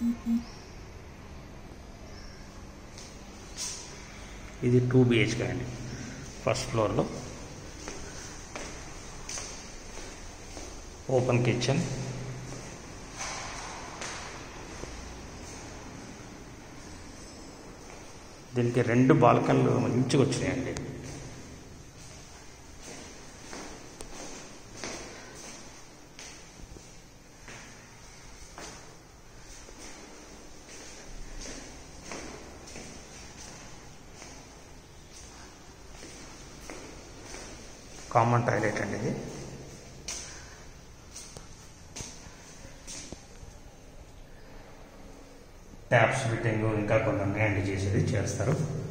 ఇది 2 BHK అండి. First ఫ్లోర్లో ఓపెన్ కిచెన్, దీనికి 2 బాల్కనీలు మంచిగా వచ్చినాయండి. కామన్ టాయిలెట్ అండి ఇది. ట్యాప్స్ ఫిట్టింగ్ ఇంకా కొన్ని ఉన్నాయండి, చేస్తారు.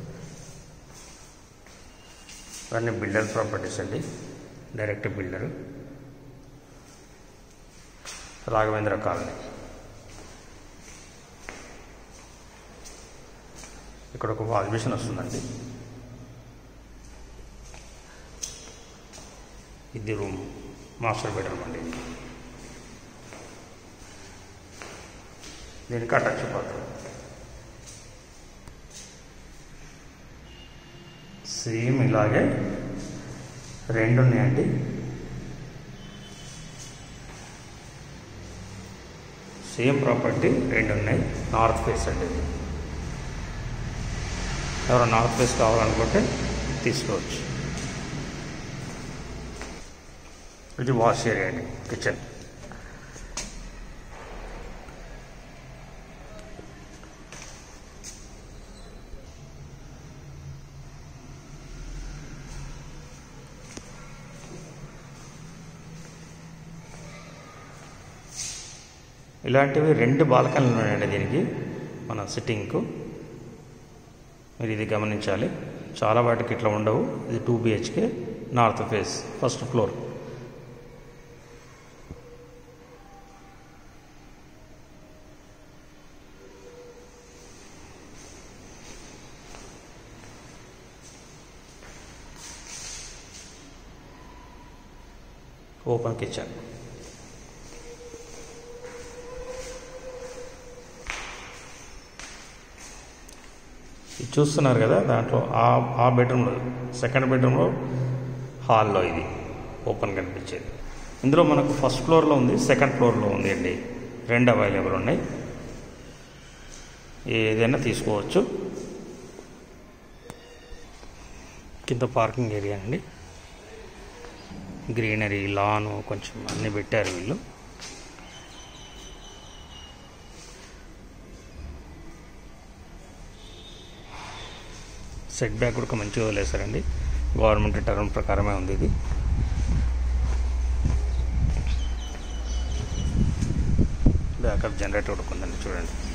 ఇవన్నీ బిల్డర్ ప్రాపర్టీస్ అండి, డైరెక్ట్ బిల్డరు, రాఘవేంద్ర కాలనీ. ఇక్కడ ఒక వాష్ బేసిన్ వస్తుందండి. ఇది రూమ్, మాస్టర్ బెడ్రూమ్ అండి. దీనికి అటాచ్ బాత్రూమ్. సేమ్ ఇలాగే 2 ఉన్నాయండి. సేమ్ ప్రాపర్టీ 2 ఉన్నాయి. నార్త్ ఫేస్ అండి. ఎవరైనా నార్త్ ఫేస్ కావాలనుకుంటే తీసుకోవచ్చు. ఇది వాష్ ఏరియా అండి, కిచెన్. ఇలాంటివి 2 బాల్కనీలు ఉన్నాయండి దీనికి, మన సిట్టింగ్కు. మీరు ఇది గమనించాలి. చాలా వాటికి ఇట్లా ఉండవు. ఇది 2 BHK, north face, first floor. Open kitchen. ఇది చూస్తున్నారు కదా, దాంట్లో ఆ బెడ్రూమ్లో, సెకండ్ బెడ్రూమ్లో, హాల్లో ఇది ఓపెన్ కనిపించేది. ఇందులో మనకు ఫస్ట్ ఫ్లోర్లో ఉంది, సెకండ్ ఫ్లోర్లో ఉంది అండి. 2 అవైలబుల్ ఉన్నాయి. ఏదైనా తీసుకోవచ్చు. కింద పార్కింగ్ ఏరియా అండి. గ్రీనరీ, లాను కొంచెం అన్నీ పెట్టారు వీళ్ళు. సెట్ బ్యాక్ కూడా మంచిగా వదిలేశారండి. గవర్నమెంట్ టర్మ్ ప్రకారమే ఉంది ఇది. బ్యాకప్ జనరేటర్ కూడా ఉందండి, చూడండి.